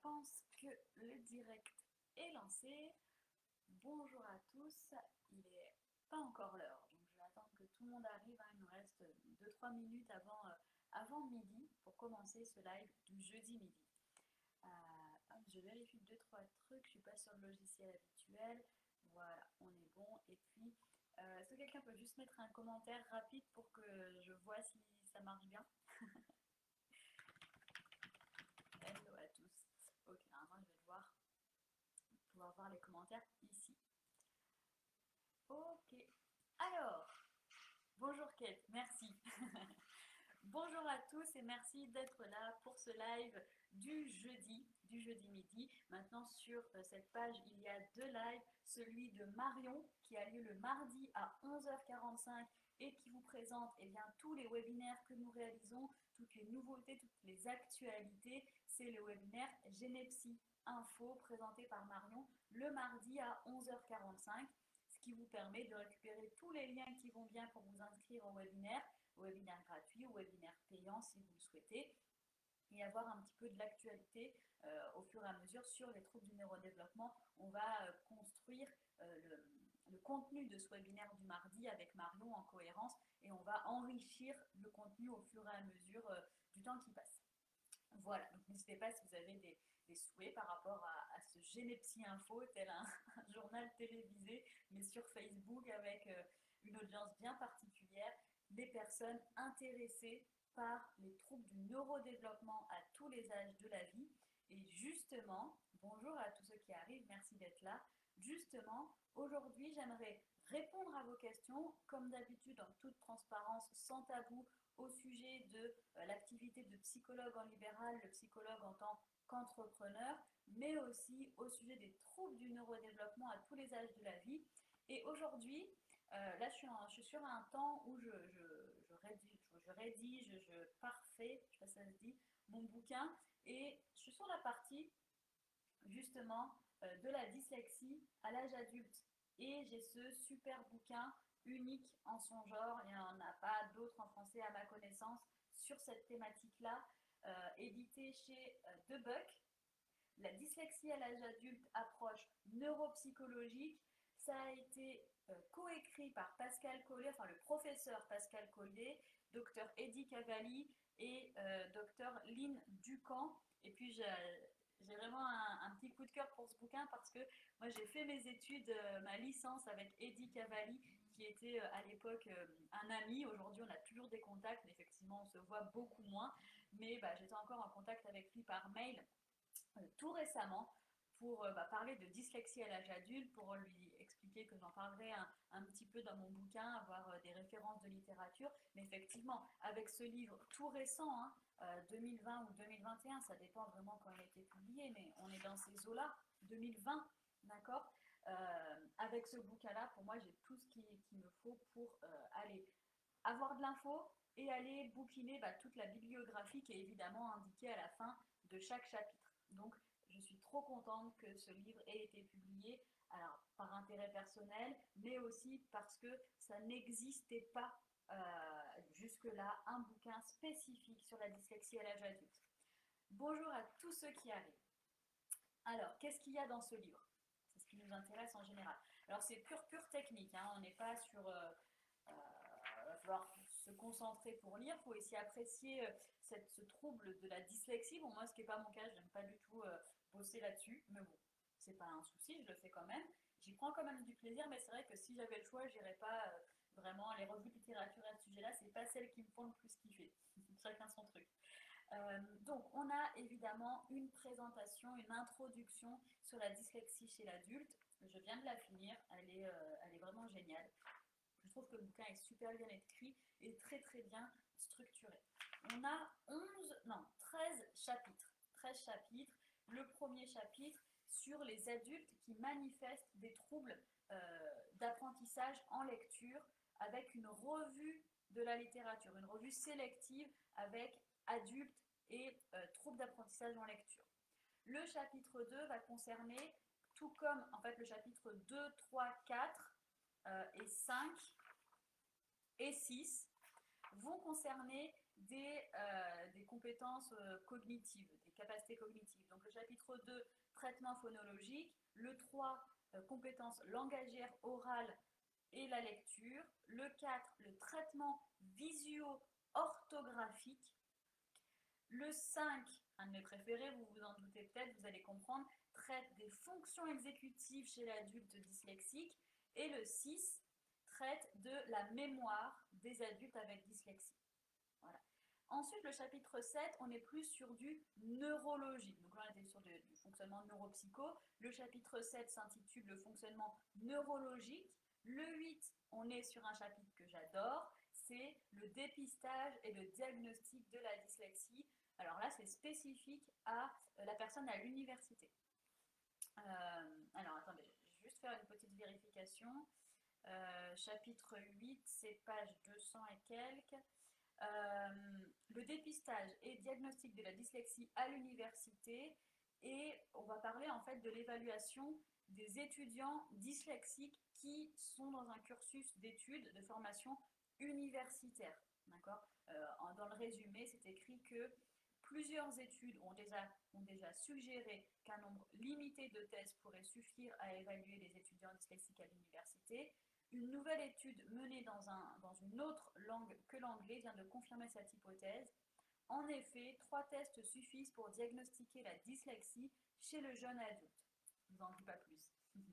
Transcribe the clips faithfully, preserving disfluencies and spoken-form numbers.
pense que le direct est lancé. Bonjour à tous, il n'est pas encore l'heure, donc je vais attendre que tout le monde arrive. Il nous reste deux trois minutes avant, euh, avant midi pour commencer ce live du jeudi midi. Euh, hop, je vérifie deux trois trucs, je ne suis pas sur le logiciel habituel. Voilà, on est bon. Et puis, euh, est-ce que quelqu'un peut juste mettre un commentaire rapide pour que je vois si ça marche bien? Hello à tous. Ok, normalement je vais devoir pouvoir voir les commentaires ici. Ok. Alors, bonjour Kate, merci. Bonjour à tous et merci d'être là pour ce live du jeudi, du jeudi midi. Maintenant sur euh, cette page, il y a deux lives, celui de Marion qui a lieu le mardi à onze heures quarante-cinq et qui vous présente eh bien, tous les webinaires que nous réalisons, toutes les nouveautés, toutes les actualités. C'est le webinaire Genepsi Info présenté par Marion le mardi à onze heures quarante-cinq, ce qui vous permet de récupérer tous les liens qui vont bien pour vous inscrire au webinaire, au webinaire gratuit, au webinaire payant si vous le souhaitez, et avoir un petit peu de l'actualité euh, au fur et à mesure sur les troubles du neurodéveloppement. On va euh, construire euh, le, le contenu de ce webinaire du mardi avec Marion en cohérence et on va enrichir le contenu au fur et à mesure euh, du temps qui passe. Voilà, donc n'hésitez pas si vous avez des, des souhaits par rapport à, à ce Genepsi Info, tel un, un journal télévisé, mais sur Facebook avec euh, une audience bien particulière, les personnes intéressées par les troubles du neurodéveloppement à tous les âges de la vie. Et justement, bonjour à tous ceux qui arrivent, merci d'être là. Justement, aujourd'hui, j'aimerais répondre à vos questions, comme d'habitude, en toute transparence, sans tabou, au sujet de euh, l'activité de psychologue en libéral, le psychologue en tant qu'entrepreneur, mais aussi au sujet des troubles du neurodéveloppement à tous les âges de la vie. Et aujourd'hui, euh, là je suis, en, je suis sur un temps où je, je, je rédige, je, je, rédige, je parfais, je sais pas si ça se dit, mon bouquin, et je suis sur la partie justement euh, de la dyslexie à l'âge adulte. Et j'ai ce super bouquin unique en son genre, il n'y en a pas d'autres en français à ma connaissance sur cette thématique-là, euh, édité chez euh, De Buck, La dyslexie à l'âge adulte, approche neuropsychologique. Ça a été euh, coécrit par Pascal Collier, enfin le professeur Pascal Collier, docteur Eddie Cavalli et euh, docteur Lynn Ducamp. Et puis j'ai j'ai vraiment un, un petit coup de cœur pour ce bouquin parce que moi j'ai fait mes études, euh, ma licence avec Eddie Cavalli, qui était euh, à l'époque euh, un ami. Aujourd'hui on a toujours des contacts, mais effectivement on se voit beaucoup moins. Mais bah, j'étais encore en contact avec lui par mail euh, tout récemment pour euh, bah, parler de dyslexie à l'âge adulte, pour lui expliquer que j'en parlerai un, un petit peu dans mon bouquin, avoir euh, des références de littérature. Mais effectivement, avec ce livre tout récent, hein, euh, deux mille vingt ou deux mille vingt et un, ça dépend vraiment quand il a été publié, mais on est dans ces eaux-là, deux mille vingt, d'accord. Euh, avec ce bouquin-là, pour moi, j'ai tout ce qu'il qui me faut pour euh, aller avoir de l'info et aller bouquiner bah, toute la bibliographie qui est évidemment indiquée à la fin de chaque chapitre. Donc, je suis trop contente que ce livre ait été publié, alors par intérêt personnel, mais aussi parce que ça n'existait pas euh, jusque-là un bouquin spécifique sur la dyslexie à l'âge adulte. Bonjour à tous ceux qui arrivent. Alors, qu'est-ce qu'il y a dans ce livre? C'est ce qui nous intéresse en général. Alors, c'est pure, pure technique, hein, on n'est pas sur... Euh, euh, il va falloir se concentrer pour lire, il faut aussi apprécier euh, cette, ce trouble de la dyslexie. Bon, moi, ce qui n'est pas mon cas, je n'aime pas du tout euh, bosser là-dessus, mais bon, c'est pas un souci, je le fais quand même. J'y prends quand même du plaisir, mais c'est vrai que si j'avais le choix, je n'irais pas euh, vraiment les revues de littérature à ce sujet-là, c'est pas celles qui me font le plus kiffer. Chacun son truc. Euh, donc, on a évidemment une présentation, une introduction sur la dyslexie chez l'adulte. Je viens de la finir, elle est, euh, elle est vraiment géniale. Je trouve que le bouquin est super bien écrit et très très bien structuré. On a onze, non, treize chapitres. treize chapitres. Le premier chapitre sur les adultes qui manifestent des troubles euh, d'apprentissage en lecture avec une revue de la littérature, une revue sélective avec adultes et euh, troubles d'apprentissage en lecture. Le chapitre deux va concerner, tout comme en fait le chapitre deux, trois, quatre euh, et cinq et six, vont concerner des, euh, des compétences euh, cognitives, des capacités cognitives. Donc le chapitre deux, traitement phonologique, le trois, euh, compétences langagières, orales et la lecture, le quatre, le traitement visio-orthographique, le cinq, un de mes préférés, vous vous en doutez peut-être, vous allez comprendre, traite des fonctions exécutives chez l'adulte dyslexique, et le six traite de la mémoire des adultes avec dyslexie. Voilà. Ensuite, le chapitre sept, on est plus sur du neurologique. Donc là, on était sur du, du fonctionnement neuropsycho. Le chapitre sept s'intitule le fonctionnement neurologique. Le huit, on est sur un chapitre que j'adore, c'est le dépistage et le diagnostic de la dyslexie. Alors là, c'est spécifique à la personne à l'université. Euh, alors, attendez, je vais juste faire une petite vérification. Euh, chapitre huit, c'est page deux cents et quelques. Euh, le dépistage et diagnostic de la dyslexie à l'université, et on va parler en fait de l'évaluation des étudiants dyslexiques qui sont dans un cursus d'études de formation universitaire. D'accord. Euh, dans le résumé, c'est écrit que plusieurs études ont déjà, ont déjà suggéré qu'un nombre limité de tests pourrait suffire à évaluer les étudiants dyslexiques à l'université. Une nouvelle étude menée dans, un, dans une autre langue que l'anglais vient de confirmer cette hypothèse. En effet, trois tests suffisent pour diagnostiquer la dyslexie chez le jeune adulte. Je ne vous en dis pas plus.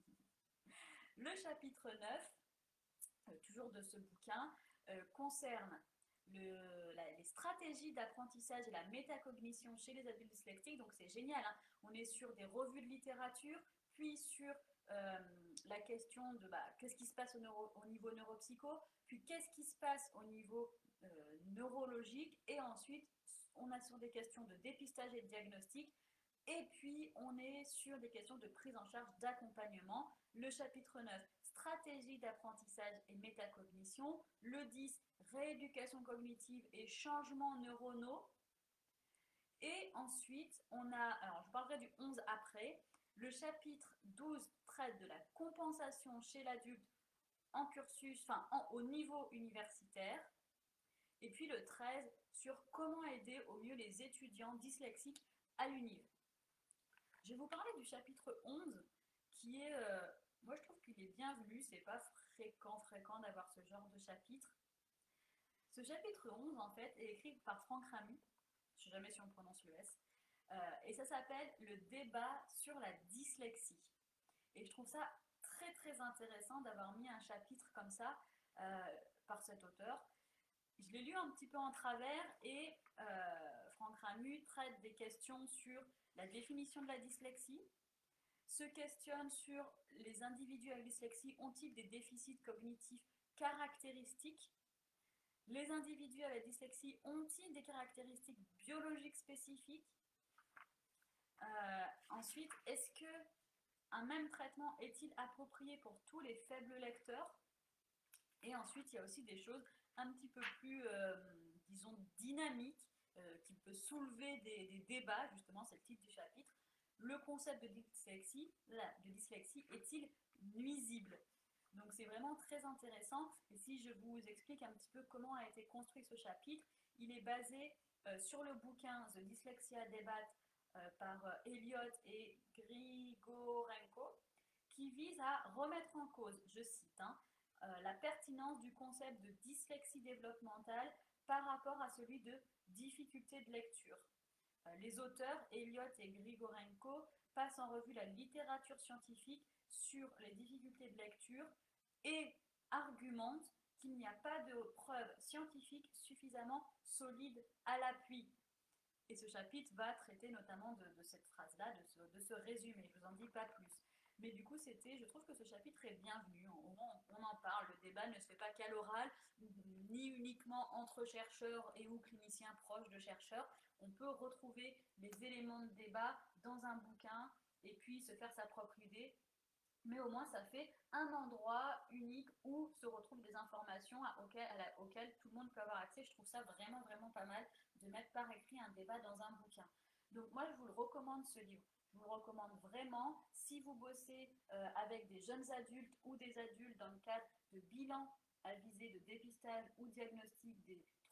Le chapitre neuf, euh, toujours de ce bouquin, euh, concerne le, la, les stratégies d'apprentissage et la métacognition chez les adultes dyslexiques. Donc c'est génial, hein. On est sur des revues de littérature, puis sur euh, la question de bah, qu'est-ce qui se passe au, neuro, au niveau neuropsycho, puis qu'est-ce qui se passe au niveau euh, neurologique, et ensuite on a sur des questions de dépistage et de diagnostic, et puis on est sur des questions de prise en charge d'accompagnement. Le chapitre neuf, stratégie d'apprentissage et métacognition. Le dix, rééducation cognitive et changements neuronaux. Et ensuite, on a, alors je parlerai du onze après, le chapitre douze traite de la compensation chez l'adulte en cursus, enfin en, au niveau universitaire. Et puis le treize sur comment aider au mieux les étudiants dyslexiques à l'univ. Je vais vous parler du chapitre onze qui est, euh, moi je trouve qu'il est bienvenu, c'est pas fréquent, fréquent d'avoir ce genre de chapitre. Ce chapitre onze en fait est écrit par Franck Ramu, je ne sais jamais si on prononce le S, euh, et ça s'appelle le débat sur la dyslexie. Et je trouve ça très très intéressant d'avoir mis un chapitre comme ça euh, par cet auteur. Je l'ai lu un petit peu en travers, et euh, Franck Ramu traite des questions sur la définition de la dyslexie, se questionne sur les individus avec dyslexie ont-ils des déficits cognitifs caractéristiques, les individus avec dyslexie ont-ils des caractéristiques biologiques spécifiques, euh, ensuite est-ce que un même traitement est-il approprié pour tous les faibles lecteurs, et ensuite il y a aussi des choses un petit peu plus, euh, disons, dynamiques, euh, qui peut soulever des, des débats, justement, c'est le titre du chapitre. Le concept de dyslexie, de dyslexie est-il nuisible? Donc c'est vraiment très intéressant, et si je vous explique un petit peu comment a été construit ce chapitre, il est basé euh, sur le bouquin The Dyslexia Debate euh, par euh, Elliott et Grigorenko, qui vise à remettre en cause, je cite, hein, euh, la pertinence du concept de dyslexie développementale par rapport à celui de difficulté de lecture. Euh, les auteurs, Elliott et Grigorenko, passent en revue la littérature scientifique sur les difficultés de lecture et argumentent qu'il n'y a pas de preuves scientifiques suffisamment solides à l'appui. Et ce chapitre va traiter notamment de, de cette phrase-là, de ce, de ce résumé. Je ne vous en dis pas plus. Mais du coup, c'était, je trouve que ce chapitre est bienvenu. Au moins, on en parle. Le débat ne se fait pas qu'à l'oral, ni uniquement entre chercheurs et ou cliniciens proches de chercheurs. On peut retrouver les éléments de débat dans un bouquin et puis se faire sa propre idée. Mais au moins, ça fait un endroit unique où se retrouvent des informations auxquelles, à la, auxquelles tout le monde peut avoir accès. Je trouve ça vraiment, vraiment pas mal de mettre par écrit un débat dans un bouquin. Donc moi, je vous le recommande, ce livre. Je vous le recommande vraiment si vous bossez euh, avec des jeunes adultes ou des adultes dans le cadre de bilan à visée de dépistage ou diagnostic des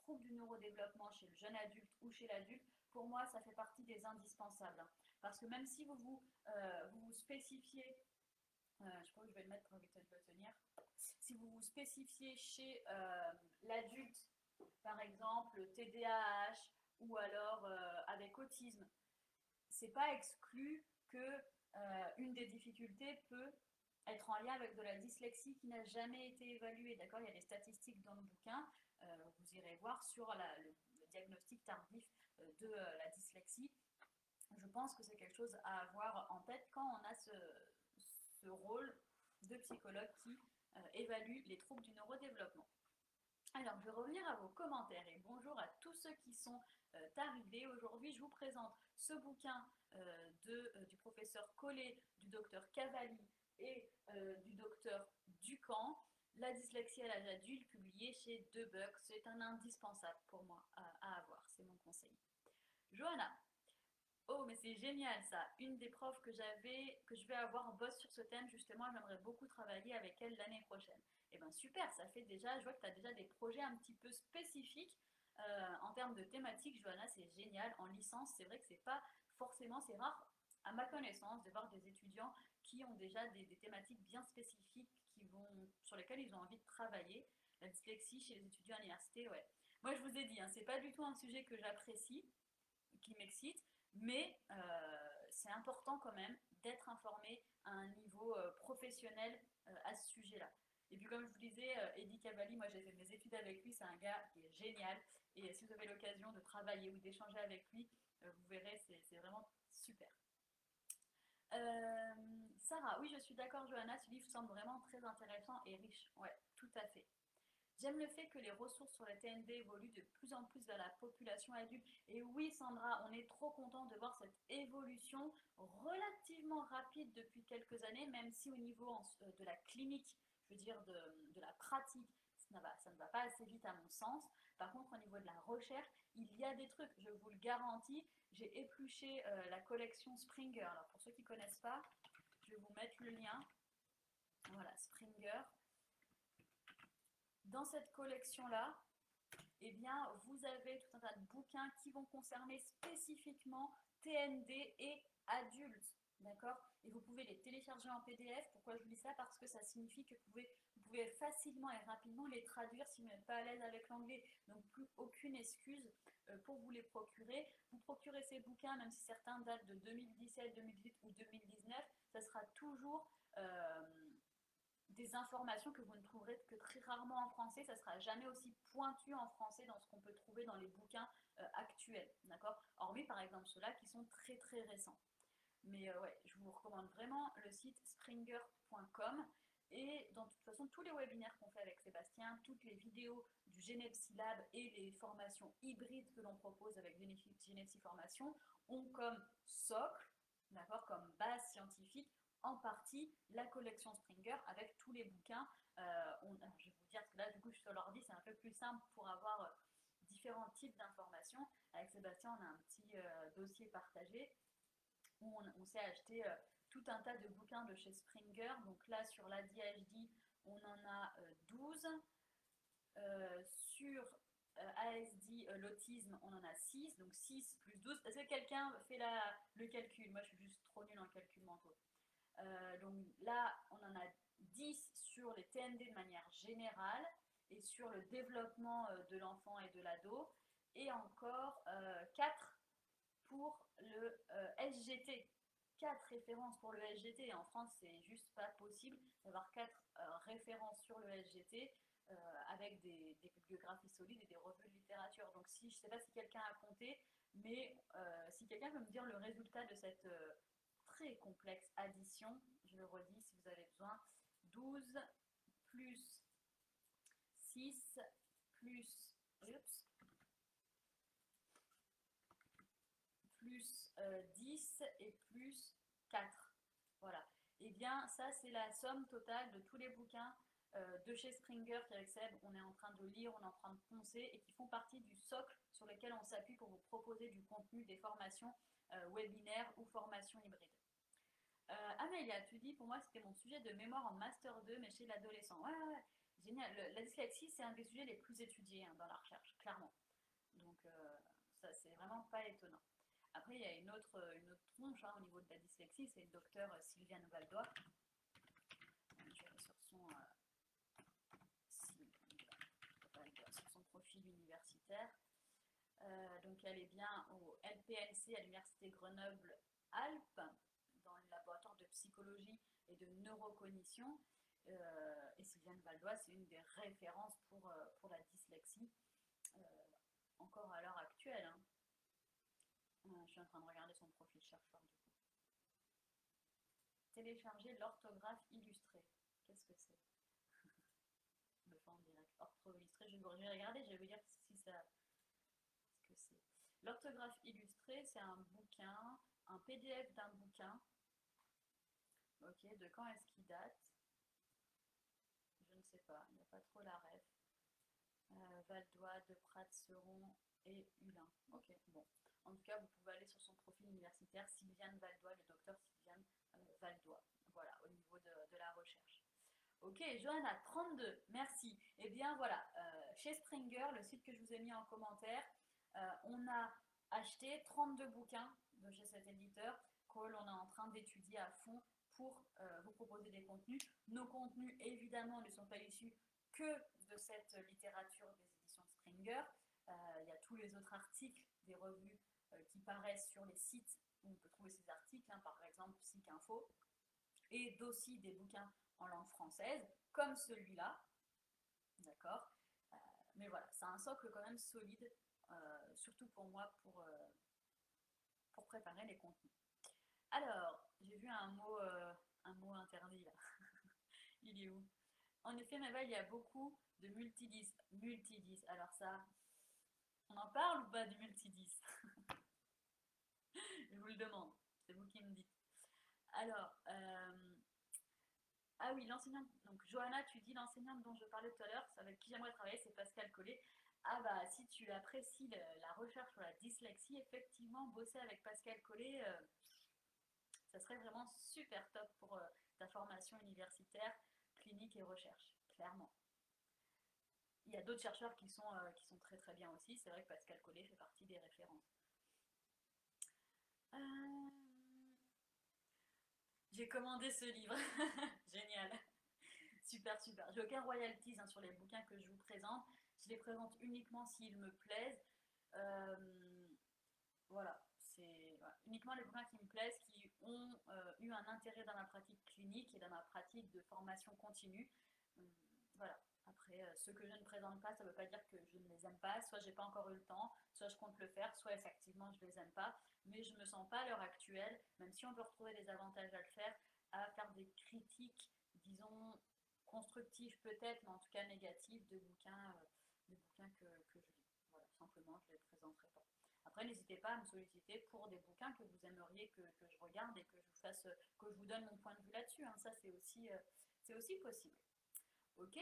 troubles du neurodéveloppement chez le jeune adulte ou chez l'adulte, pour moi, ça fait partie des indispensables. Hein. Parce que même si vous vous, euh, vous, vous spécifiez, euh, je crois que je vais le mettre pour éviter de le tenir, si vous vous spécifiez chez euh, l'adulte, par exemple T D A H ou alors euh, avec autisme, c'est pas exclu que euh, une des difficultés peut être en lien avec de la dyslexie qui n'a jamais été évaluée. D'accord, il y a des statistiques dans le bouquin, euh, vous irez voir sur la, le, le diagnostic tardif euh, de euh, la dyslexie. Je pense que c'est quelque chose à avoir en tête quand on a ce, ce rôle de psychologue qui euh, évalue les troubles du neurodéveloppement. Alors, je vais revenir à vos commentaires et bonjour à tous ceux qui sont euh, arrivés. Aujourd'hui, je vous présente ce bouquin euh, de, euh, du professeur Collet, du docteur Cavalli et euh, du docteur Ducamp, La dyslexie à l'âge adulte, publié chez Debuck. C'est un indispensable pour moi à, à avoir, c'est mon conseil. Johanna. Oh, mais c'est génial ça. Une des profs que j'avais, que je vais avoir bosse sur ce thème, justement, j'aimerais beaucoup travailler avec elle l'année prochaine. Et bien super, ça fait déjà, je vois que tu as déjà des projets un petit peu spécifiques euh, en termes de thématiques, Johanna, c'est génial. En licence, c'est vrai que c'est pas forcément, c'est rare, à ma connaissance, de voir des étudiants qui ont déjà des, des thématiques bien spécifiques qui vont, sur lesquelles ils ont envie de travailler. La dyslexie chez les étudiants à l'université, ouais. Moi, je vous ai dit, hein, c'est pas du tout un sujet que j'apprécie, qui m'excite, mais euh, c'est important quand même d'être informé à un niveau euh, professionnel euh, à ce sujet-là. Et puis comme je vous disais, euh, Eddie Cavalli, moi j'ai fait mes études avec lui, c'est un gars qui est génial. Et si vous avez l'occasion de travailler ou d'échanger avec lui, euh, vous verrez, c'est vraiment super. Euh, Sarah, oui je suis d'accord Johanna, ce livre semble vraiment très intéressant et riche. Ouais, tout à fait. J'aime le fait que les ressources sur la T N D évoluent de plus en plus vers la population adulte. Et oui, Sandra, on est trop content de voir cette évolution relativement rapide depuis quelques années, même si au niveau de la clinique, je veux dire de, de la pratique, ça ne, va, ça ne va pas assez vite à mon sens. Par contre, au niveau de la recherche, il y a des trucs, je vous le garantis. J'ai épluché euh, la collection Springer. Alors pour ceux qui ne connaissent pas, je vais vous mettre le lien. Voilà, Springer. Dans cette collection-là, eh bien, vous avez tout un tas de bouquins qui vont concerner spécifiquement T N D et adultes, d'accord? Et vous pouvez les télécharger en P D F. Pourquoi je vous dis ça? Parce que ça signifie que vous pouvez, vous pouvez facilement et rapidement les traduire si vous n'êtes pas à l'aise avec l'anglais. Donc, plus aucune excuse euh, pour vous les procurer. Vous procurez ces bouquins, même si certains datent de deux mille dix-sept, deux mille dix-huit ou deux mille dix-neuf, ça sera toujours... Euh, des informations que vous ne trouverez que très rarement en français, ça ne sera jamais aussi pointu en français dans ce qu'on peut trouver dans les bouquins euh, actuels, d'accord? Hormis par exemple ceux-là qui sont très très récents. Mais euh, ouais, je vous recommande vraiment le site springer point com et dans toute façon tous les webinaires qu'on fait avec Sébastien, toutes les vidéos du Genepsi Lab et les formations hybrides que l'on propose avec Genepsi Formation ont comme socle, d'accord, comme base scientifique, en partie la collection Springer avec tous les bouquins. Euh, on, alors je vais vous dire que là, du coup, je suis sur l'ordi, c'est un peu plus simple pour avoir euh, différents types d'informations. Avec Sébastien, on a un petit euh, dossier partagé où on, on s'est acheté euh, tout un tas de bouquins de chez Springer. Donc là, sur l'A D H D, on en a euh, douze. Euh, sur euh, A S D, euh, l'autisme, on en a six. Donc six plus douze. Est-ce que quelqu'un fait la, le calcul? Moi, je suis juste trop nulle en calcul mentaux. Euh, donc là, on en a dix sur les T N D de manière générale et sur le développement euh, de l'enfant et de l'ado, et encore euh, quatre pour le euh, S G T. quatre références pour le S G T. En France, c'est juste pas possible d'avoir quatre euh, références sur le S G T euh, avec des, des bibliographies solides et des revues de littérature. Donc, si, je ne sais pas si quelqu'un a compté, mais euh, si quelqu'un veut me dire le résultat de cette euh, très complexe addition, je le redis si vous avez besoin, douze plus six plus, oups, plus euh, dix et plus quatre. Voilà. Et bien ça c'est la somme totale de tous les bouquins euh, de chez Springer qu'avec Seb on est en train de lire, on est en train de poncer et qui font partie du socle sur lequel on s'appuie pour vous proposer du contenu, des formations euh, webinaires ou formations hybrides. Euh, Amélia, tu dis pour moi c'était mon sujet de mémoire en master deux mais chez l'adolescent. Ouais, ouais, ouais. Génial. Le- la dyslexie, c'est un des sujets les plus étudiés hein, dans la recherche, clairement. Donc, euh, ça, c'est vraiment pas étonnant. Après, il y a une autre, une autre tronche hein, au niveau de la dyslexie, c'est le docteur Sylviane Valdois. Je vais aller sur son, euh, Valdois, sur son profil universitaire. Euh, donc, elle est bien au L P L C à l'Université Grenoble-Alpes, dans le laboratoire de psychologie et de neurocognition. Euh, et Sylviane Valdois, c'est une des références pour, euh, pour la dyslexie, euh, encore à l'heure actuelle. Hein. Euh, je suis en train de regarder son profil chercheur du coup. Télécharger l'orthographe illustrée. Qu'est-ce que c'est? Le fond en direct. Orthographe illustrée, je vais regarder, je vais vous dire si ça. Ce que c'est. L'orthographe illustrée, c'est un bouquin, un P D F d'un bouquin. Ok, de quand est-ce qu'il date? Je ne sais pas, il n'y a pas trop la ref. Euh, Valdois, De Prat-Seron et Hulin. Ok, bon. En tout cas, vous pouvez aller sur son profil universitaire, Sylviane Valdois, le docteur Sylviane euh, Valdois. Voilà, au niveau de, de la recherche. Ok, Johanna, trente-deux, merci. Eh bien voilà, euh, chez Springer, le site que je vous ai mis en commentaire, euh, on a acheté trente-deux bouquins de chez cet éditeur qu'on est en train d'étudier à fond pour euh, vous proposer des contenus. Nos contenus, évidemment, ne sont pas issus que de cette littérature des éditions Springer. Euh, il y a tous les autres articles des revues euh, qui paraissent sur les sites où on peut trouver ces articles, hein, par exemple PsycInfo, et aussi des bouquins en langue française, comme celui-là, d'accord. euh, Mais voilà, c'est un socle quand même solide, euh, surtout pour moi, pour, euh, pour préparer les contenus. Alors, j'ai vu un mot, euh, un mot interdit là. Il est où? En effet, Maëva, il y a beaucoup de multidis. Multidis, alors ça, on en parle ou pas du multidis? Je vous le demande, c'est vous qui me dites. Alors, euh, ah oui, l'enseignante. Donc, Johanna, tu dis l'enseignante dont je parlais tout à l'heure, avec qui j'aimerais travailler, c'est Pascal Collet. Ah bah, si tu apprécies le, la recherche sur la dyslexie, effectivement, bosser avec Pascal Collet, euh, ça serait vraiment super top pour euh, ta formation universitaire, clinique et recherche, clairement. Il y a d'autres chercheurs qui sont, euh, qui sont très très bien aussi. C'est vrai que Pascal Collet fait partie des références. Euh... J'ai commandé ce livre. Génial. Super, super. J'ai aucun royalties hein, sur les bouquins que je vous présente. Je les présente uniquement s'ils me plaisent. Euh, voilà, c'est voilà. Uniquement les bouquins qui me plaisent, qui ont euh, eu un intérêt dans ma pratique clinique et dans ma pratique de formation continue. Euh, voilà. Après, euh, ceux que je ne présente pas, ça ne veut pas dire que je ne les aime pas. Soit j'ai pas encore eu le temps, soit je compte le faire, soit effectivement je les aime pas. Mais je me sens pas à l'heure actuelle, même si on peut retrouver des avantages à le faire, à faire des critiques, disons, constructives peut-être, mais en tout cas négatives de bouquins, euh, de bouquins que, que je lis. Voilà, simplement, je ne les présenterai pas. Après, n'hésitez pas à me solliciter pour des bouquins que vous aimeriez que, que je regarde et que je vous fasse, que je vous donne mon point de vue là-dessus. Hein. Ça, c'est aussi, euh, c'est aussi possible. Ok.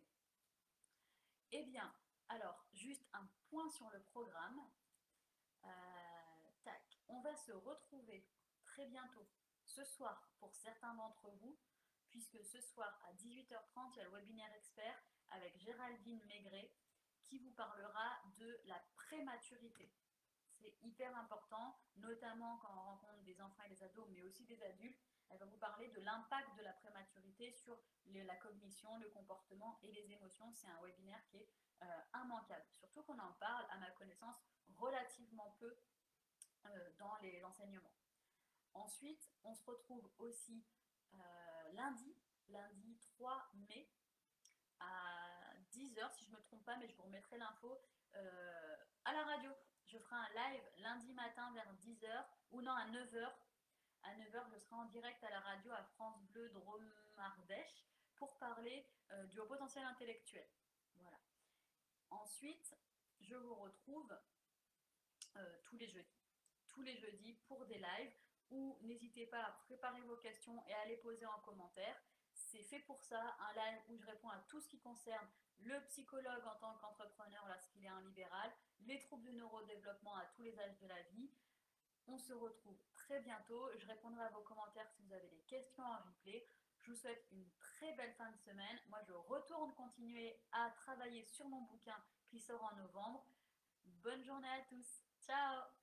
Eh bien, alors, juste un point sur le programme. Euh, tac. On va se retrouver très bientôt, ce soir, pour certains d'entre vous, puisque ce soir à dix-huit heures trente, il y a le webinaire expert avec Géraldine Maigret qui vous parlera de la prématurité. C'est hyper important, notamment quand on rencontre des enfants et des ados, mais aussi des adultes. Elle va vous parler de l'impact de la prématurité sur les, la cognition, le comportement et les émotions. C'est un webinaire qui est euh, immanquable. Surtout qu'on en parle, à ma connaissance, relativement peu euh, dans l'enseignement. Ensuite, on se retrouve aussi euh, lundi, lundi trois mai, à dix heures, si je ne me trompe pas, mais je vous remettrai l'info, euh, à la radio. Je ferai un live lundi matin vers dix heures, ou non, à neuf heures. À neuf heures, je serai en direct à la radio à France Bleu Drôme Ardèche pour parler euh, du haut potentiel intellectuel. Voilà. Ensuite, je vous retrouve euh, tous les jeudis. Tous les jeudis pour des lives où n'hésitez pas à préparer vos questions et à les poser en commentaire. C'est fait pour ça, un live où je réponds à tout ce qui concerne le psychologue en tant qu'entrepreneur lorsqu'il est un libéral, les troubles du neurodéveloppement à tous les âges de la vie. On se retrouve très bientôt. Je répondrai à vos commentaires si vous avez des questions en replay. Je vous souhaite une très belle fin de semaine. Moi, je retourne continuer à travailler sur mon bouquin qui sort en novembre. Bonne journée à tous. Ciao!